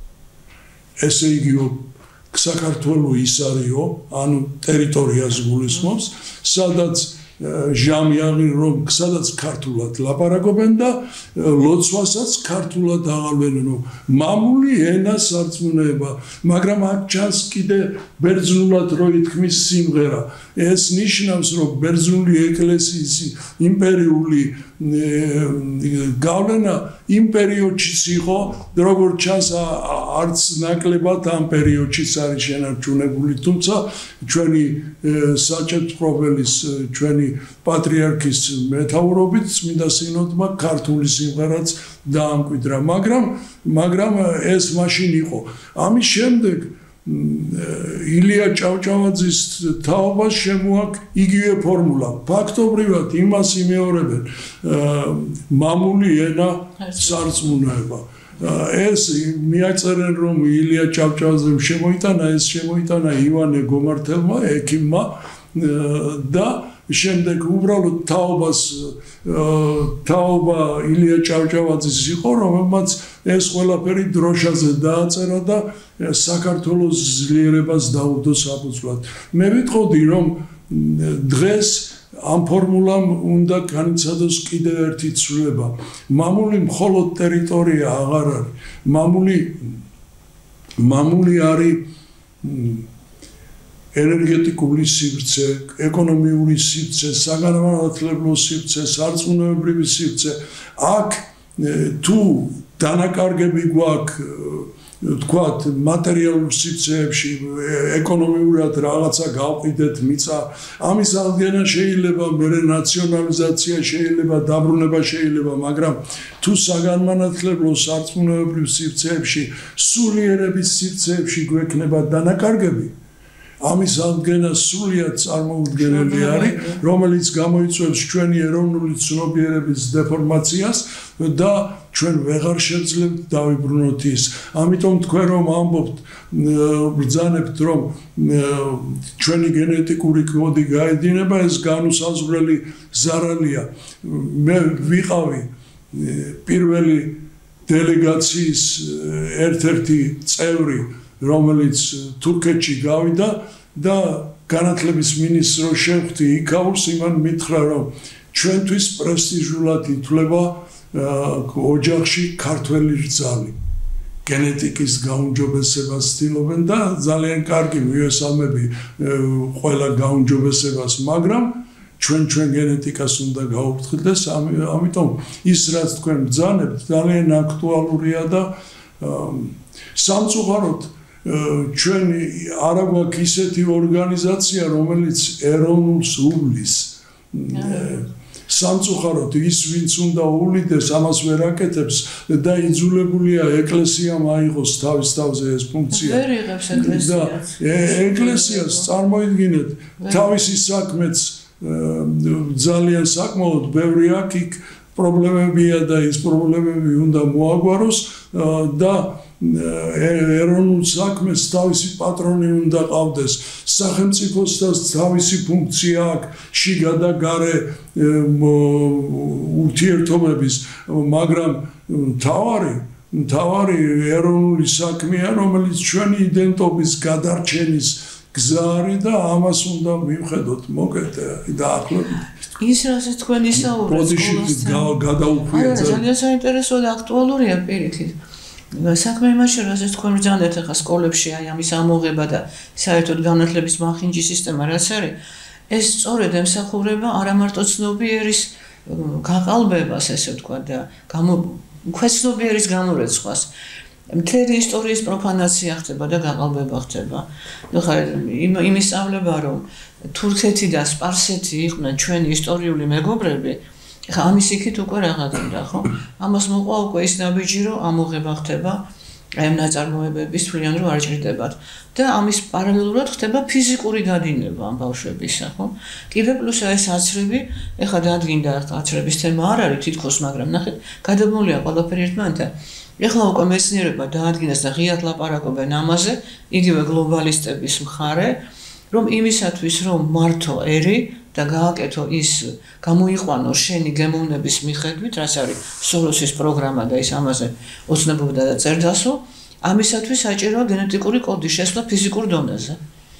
ესე იგივე საქართველო ის არისო ანუ ტერიტორიას გულისხმობს სადაც ჟამი აღარ რომ სადაც ქართულად ლაპარაკობენ და ლოცვასაც ქართულად აღალვენენ მამული ენა სარწმუნოება მაგრამ აქ ჩანს კიდე ბერძნულად რო ითქმის სიმღერა ეს ნიშნავს რომ ბერძნული ეკლესიის იმპერიული გავლენა იმ პერიოდშიც იყო როგორც ჩანს არც ნაკლებად ამ პერიოდშიც არის შენარჩუნებული თუმცა ჩვენი საჭეპრობელის ჩვენი პატრიარქის მეთაურობით წმინდა სინოდმა ქართული სიმღერაც დაამკვიდრა მაგრამ ეს მაშინ იყო ამის შემდეგ ილია ჭავჭავაძის თაობას შემოაქვს იგივე ფორმულა ფაქტობრივად იმას იმეორებენ მამული ენა სარწმუნოება ეს მიაწერენ რომ ილია ჭავჭავაძემ შემოიტანა ივანე გომართელმა ექიმმა და შემდეგ უბრალოდ თაობა ილია ჭავჭავაძის იყო რომელმაც ეს ყველაფერი დროშაზე დააწერა და საქართველოს ძლიერებას დაუდო საფუძვლად მე ვიტყოდი რომ დღეს ამ ფორმულამ უნდა განიცადოს კიდევ ერთი ცვლილება მამული მხოლოდ ტერიტორია აღარ არის მამული არის ენერგეტიკული სივრცე, ეკონომიური სივრცე, საგანმანათლებლო სივრცე, სარწმუნოებრივი სივრცე. აქ თუ დანაკარგები გვაქვს, თქვათ, მატერიალურ სივრცეებში, ეკონომიურად რაღაცა გავყიდეთ, მიწა, ამის აღდგენა შეიძლება, მერე ნაციონალიზაცია შეიძლება, დაბრუნება შეიძლება, მაგრამ თუ საგანმანათლებლო სარწმუნოებრივ სივრცეებში, სულიერების სივრცეებში გვექნება დანაკარგები ამის აღდგენა სრულიად წარმოუდგენელი არის, რომელიც გამოიწვევს ჩვენი ეროვნული ცნობიერების დეფორმაციას და ჩვენ ვეღარ შევძლებთ დავიბრუნოთ ის. ამიტომ თქვენ რომ ამბობთ, ბრძანებთ რომ ჩვენი გენეტიკური კოდი გაედინება, ეს განუსაზღვრელი ზარალია. მე ვიყავი პირველი დელეგაციის ერთ-ერთი წევრი რომელიც თურქეთში გავიდა და განათლების მინისტრს შევხვდი იქაურს იმან მითხრა რომ ჩვენთვის პრესტიჟულად ითვლება ოჯახში ქართველი რძალი გენეტიკის გაუმჯობესებას ცდილობენ და ძალიან კარგი მიესალმები ყველა გაუმჯობესებას მაგრამ ჩვენ გენეტიკას უნდა გავუფრთხილდეს ამიტომ ის რაც თქვენ ბრძანებთ ძალიან აქტუალურია და სამწუხაროდ ჩვენი არ აქვს ისეთი ორგანიზაცია რომელიც ეროვნულს უვლის სამწუხაროდ ის ვინც უნდა უვლიდეს ამას ვერ აკეთებს და იძულებულია ეკლესიამ აიღოს თავის თავზე ეს ფუნქცია ვერ იღებს ეკლესიას ეკლესიას წარმოიდგინეთ თავისი საქმეც ძალიან საკმაოდ ბევრი აქ პრობლემებია და ის პრობლემები უნდა მოაგვაროს და ეროვნულ საქმეს თავისი პატრონი უნდა ყავდეს სახელმწიფოსაც თავისი ფუნქცია აქვს შიგა და გარე ურთიერთობების მაგრამ თავარი მთავარი ეროვნული საქმეა, რომელიც ჩვენი იდენტობის გადარჩენის გზა არის და ამას უნდა მივხედოთ მოკეთ დაახლოებით. ის რასაც თქვენ ისაუბრეთ სკოლასთან გადაუხვიეთ. ძალიან საინტერესო და აქტუალურია პირიქით. საქმე იმაშია, რასაც თქვენ ბრძანდეთ ახლა სკოლებში აი ამის ამოღება და საერთოდ განათლების მახინჯი სისტემა რაც არის, ეს სწორედ ემსახურება არა მარტო ცნობიერის გაყალბებას, ესე ვთქვა და უქვეცნობიერის გამორეცხვას. მთელი ისტორიის პროფანაცია ხდება და გაყალბება ხდება. ხა იმის სწავლება რომ თურქეთი და სპარსეთი იყვნენ ჩვენი ისტორიული მეგობრები, ხა ამის იქით უკვე რაღაცა ხო? ამას მოყვა უკვე ის ნაბიჯი რომ ამოღება ხდება, აი ამ ნაწარმოებების თვლიან რომ არ ჭირდებათ და ამის პარალელურად ხდება ფიზიკური გადინება ამ ბავშვებისა, ხო? კიდევ პლუს ეს აცრები, ეხლა დადგინდა აცრების თემა არ არის თითქოს, მაგრამ ნახეთ, გადამულია ყველაფერი ერთმანეთთან. ეხლა უკვე მეცნიერება დაადგინეს და ღიად ლაპარაკობენ ამაზე, იგივე გლობალისტების მხარე, რომ იმისათვის რომ მართო ერი და გააკეთო ის გამოიყვანო შენი გემოვნების მიხედვით, რაც არის სოროსის პროგრამა და ის ამაზე ოცნებობდა და წერდასო, ამისათვის საჭიროა გენეტიკური კოდის შესვლა ფიზიკურ დონეზე.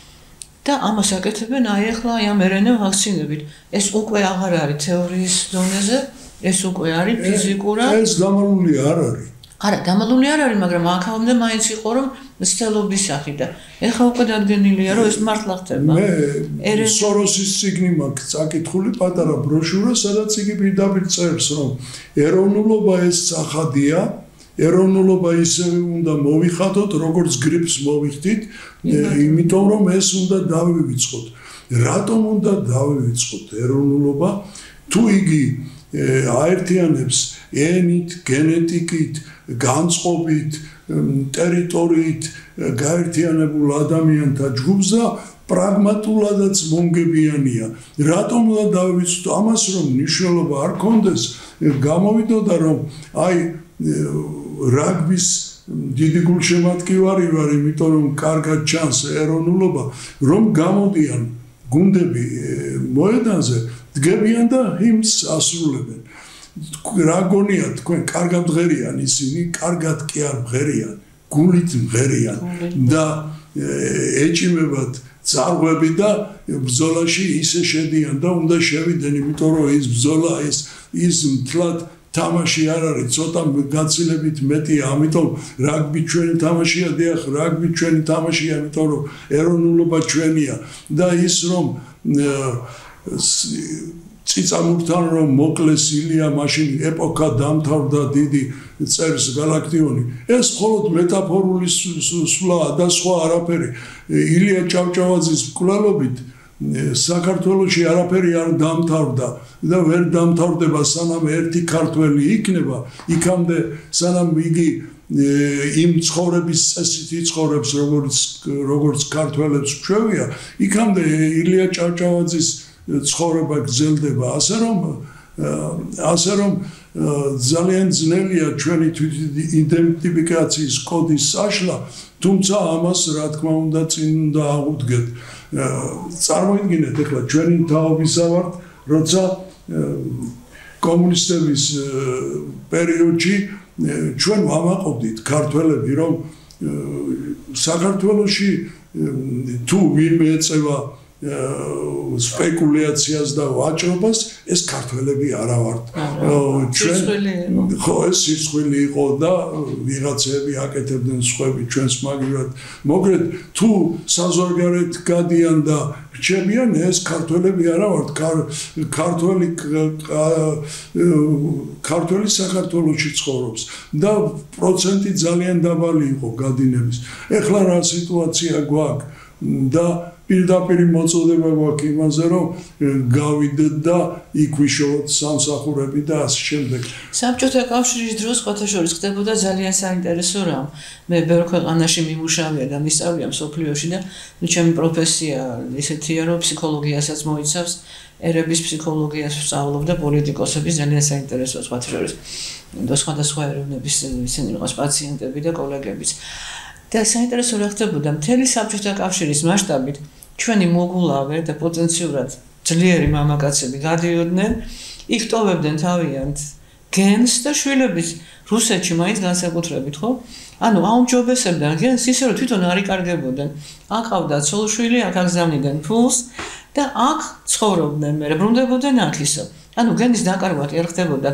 და ამას აკეთებენ აი ახლა ამ RNA ვაქცინებით. ეს უკვე აღარ არის თეორიის დონეზე, ეს უკვე არის ფიზიკურად. ეს დამალული არ არის. არა, დამალული არ არის, მაგრამ აქამდე მაინც იყო რომ მცდელობის სახით და ეხლა უკვე დადგენილია რომ ეს მართლა ხდება. მე სოროსის ციგნი მაქვს წაკითხული პატარა ბროშურა, სადაც იგი პირდაპირ წერს რომ ეროვნულობა ეს სახადია, ეროვნულობა ისევე უნდა მოვიხადოთ, როგორც გრიპს მოვიხდით, იმიტომ რომ ეს უნდა დავივიწყოთ. რატომ უნდა დავივიწყოთ ეროვნულობა? თუ იგი აერთიანებს ენით, გენეტიკით, განწყობით, ტერიტორიით გაერთიანებულ ადამიანთა ჯგუფს და პრაგმატულადაც მომგებიანია. რატომ უნდა დავივიწყოთ ამას, რომ მნიშვნელობა არ კონდეს, გამოვიდოდა რომ აი რაგბის დიდი გულშემატკივარი ვარ, იმიტომ რომ კარგად ჩანს ეროვნულობა, რომ გამოდიან გუნდები მოედანზე, დგებიან და ჰიმნს ასრულებენ. რა გონია თქვენ, კარგად მღერიან ისინი, კარგად კი არ მღერიან, გულით მღერიან და ეჭიმებათ წარღვები და ბრძოლაში ისე შედიან და უნდა შევიდნენ, იმიტომ რომ ის ბრძოლა ის მთლად თამაში არ არის, ცოტა გაცილებით მეტია, ამიტომ რაგბი ჩვენი თამაშია, დიახ, რაგბი ჩვენი თამაშია, იმიტომ რომ ეროვნულობა ჩვენია და ის რომ წიწამურთან რომ მოკლეს ილია, მაშინ ეპოქა დამთავრდა დიდი წერს გალაქტიონი. ეს მხოლოდ მეტაფორული სვლაა და სხვა არაფერი. ილია ჭავჭავაძის მკვლელობით საქართველოში არაფერი არ დამთავრდა და ვერ დამთავრდება, სანამ ერთი ქართველი იქნება, იქამდე სანამ იგი იმ ცხოვრების წესით იცხოვრებს, როგორც ქართველებს ჩვევია, იქამდე ილია ჭავჭავაძის ცხოვრება გრძელდება, ასე რომ ძალიან ძნელია ჩვენი თვითიდენტიფიკაციის კოდის საშლა, თუმცა ამას რა თქმა უნდა წინ უნდა აღუდგეთ. წარმოიდგინეთ ახლა ჩვენი თაობისა ვართ, როცა კომუნისტების პერიოდში ჩვენ ვამაყობდით ქართველები, რომ საქართველოში თუ ვინმე ეწევა სპეკულაციას და ვაჭრობას, ეს ქართველები არა ვართ. ჩვენ ხო ეს სიცხვილი იყო და ვიღაცები აკეთებდნენ სხვები ჩვენს მაგივრად. მოგრეთ თუ საზღვარგარეთ გადიან და რჩებიან, ეს ქართველები არა ვართ. ქართველი საქართველოში ცხოვრობს და პროცენტი ძალიან დაბალი იყო გადინების. ეხლა რა სიტუაცია გვაქვს და პირდაპირ მოწოდება გვაქვს იმაზე, რომ გავიდეთ და იქ ვიშოვოთ სამსახურები და ასე შემდეგ. საბჭოთა კავშირის დროს ყოველშორის ხდებოდა ძალიან საინტერესო რამ. მე ბევრ ქვეყანაში მიმუშავია და მისწავლია მსოფლიოში და ჩემი პროფესია ისეთია, რომ ფსიქოლოგიასაც მოიცავს, ერების ფსიქოლოგიას ვსწავლობ და პოლიტიკოსების ძალიან საინტერესო ყოველშორის. და სხვადასხვა ეროვნების ისინი იყოს პაციენტები და კოლეგებიც. და საინტერესო რა ხდებოდა მთელი საბჭოთა კავშირის მასშტაბით ჩვენი მოგულავე და პოტენციურად ძლიერი მამაკაცები გადიოდნენ, იქ ტოვებდნენ თავიანთ გენს და შვილების რუსეთში მაინც განსაკუთრებით, ხო? ანუ აუმჯობესებდნენ გენს ისე რომ თვითონ არ იკარგებოდნენ. აყავდათ ცოლ-შვილი, აქ აგზავნიდნენ ფულს და აქ ცხოვრობდნენ, მე ბრუნდებოდნენ აქ ისო. ანუ გენის დაკარგვა კი არ ხდებოდა,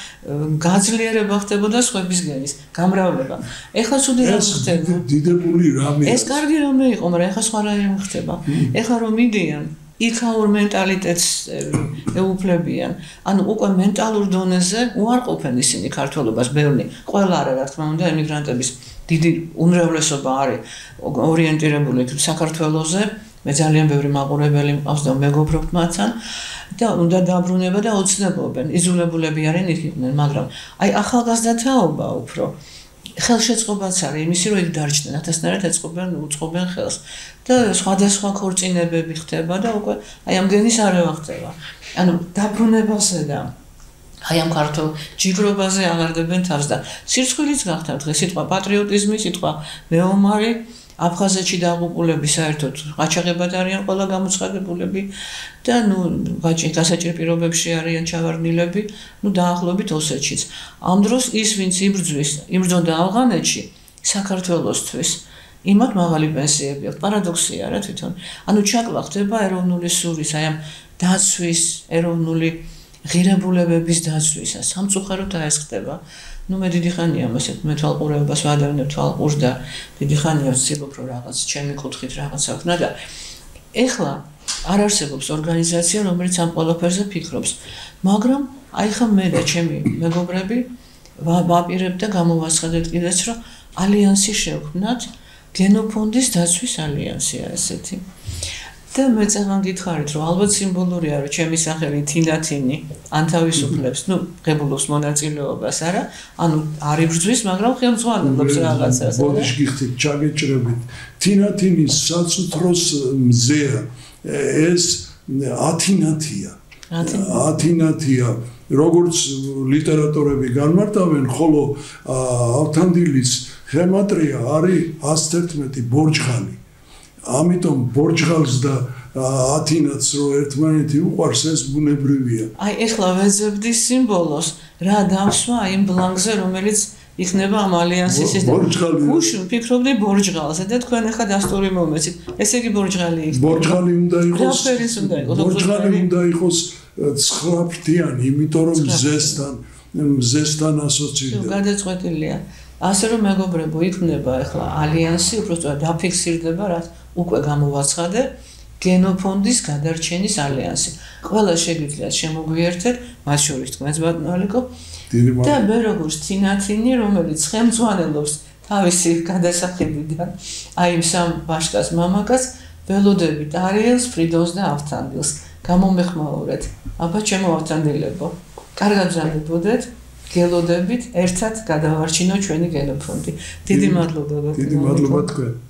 გაძლიერება ხდებოდა სხვების გენის, გამრავლება. ეხლა ცუდი რამ ხდება? დიდებული რამე. ეს კარგი რამე იყო, მაგრამ ეხლა სხვა რამე ხდება. ეხლა რომ მიდიან იქაურ მენტალიტეტს ეუფლებიან. ანუ უკვე მენტალურ დონეზე უარყოფენ ისინი ქართველობას ბევრი. ყველა არა, რა თქმა უნდა, ემიგრანტების დიდი უმრავლესობა არის ორიენტირებული საქართველოზე. მე ძალიან ბევრი მაყურებელი მყავს და მეგობრობთ მათთან და უნდა დაბრუნება და ოცნებობენ. იზოლებულები არიან იქიდან, მაგრამ აი ახალგაზრდათაობა უფრო ხელშეწყობაც არის იმისი, რომ იქ დარჩნენ, ათასნაირად უწყობენ ხელს და სხვადასხვა ქორწინებები ხდება და უკვე აი ამ გენის არევა ხდება. ანუ დაბრუნებაზე და აი ამ ქართულ ჯიგრობაზე აღარდებენ თავს და სირცხვილიც გახდა დღეს სიტყვა პატრიოტიზმი, სიტყვა მეომარი, აფხაზეთში დაღუპულები საერთოდ ყაჩაღებად არიან ყველა გამოცხადებულები და გასაჭირ პირობებში არიან ჩავარდნილები, დაახლოებით ოსეთშიც. ამ დროს ის ვინც იბრძოდა ავღანეთში საქართველოსთვის, იმათ მაღალი პენსიები აქვს. პარადოქსია რა თვითონ. ანუ ჩაკლა ხდება ეროვნული სურის, აი ამ დაცვის, ეროვნული ღირებულებების დაცვისა. სამწუხაროდ ეს ხდება. მე დიდი ხანია ასეთ მეთვალყურეობას ვადევნებ თვალყურს და დიდი ხანია ვცდილობ რომ რაღაც ჩემი კუთხით რაღაც აქვნა და ეხლა არ არსებობს ორგანიზაცია რომელიც ამ ყველაფერზე ფიქრობს მაგრამ აი ხა მე და ჩემი მეგობრები ვაპირებ და გამოვაცხადეთ კიდეც რომ ალიანსი შევქმნათ გენოფონდის დაცვის ალიანსია ესეთი და მე წაღან გითხარით რომ ალბათ სიმბოლურია რომ ჩემი სახელი თინათინი ანთავისუფლებს ღებულობს მონაწილეობას არა ანუ არ იბრძვის მაგრამ ხელმძღვანელობს რაღაცას ბოდიში გიხდით ჩაგეჭრებით თინათინის საწუთროს მზეა ეს ათინათია როგორც ლიტერატორები განმარტავენ ხოლო ავთანდილის ხემატრია არის 111 ბორჯღალი ამიტომ ბორჯღალს და ათინათს რო ერთმანეთი უყვარს ეს ბუნებრივია. აი ეხლა ვეძებდი სიმბოლოს რა დავსვა იმ ბლანკზე რომელიც იქნება ამ ალიანსის გუშინ ვფიქრობდი ბორჯღალზე და თქვენ ახლა დასტური მომეცით. ესე იგი ბორჯღალი იქნება. ბორჯღალი უნდა იყოს. ბორჯღალი უნდა იყოს 9 ფრთიანი, იმიტომ რომ მზესთან ასოცირდება. გადაწყვეტილია. ასე რომ მეგობრებო იქნება ახლა ალიანსი უბრალოდ დაფიქსირდება რაც უკვე გამოვაცხადე გენოფონდის გადარჩენის ალიანსი. ყველა შეგვიძლია შემოგვიერთეთ, მათ შორის თქვენს ბატონალიკო და მე როგორც თინათინი, რომელიც ხელმძღვანელობს თავისი გადასახებიდან, აი იმ სამ ბაშკას მამაკაც, ველოდებით არიელს, ფრიდონს და ავთანდილს. გამომეხმაურეთ. აბა ჩემო ავთანდილებო. კარგად ბრძანებოდეთ. გელოდებით ერთად გადავარჩინო ჩვენი გენოფონდი. დიდი მადლობა. დიდი მადლობა თქვენ.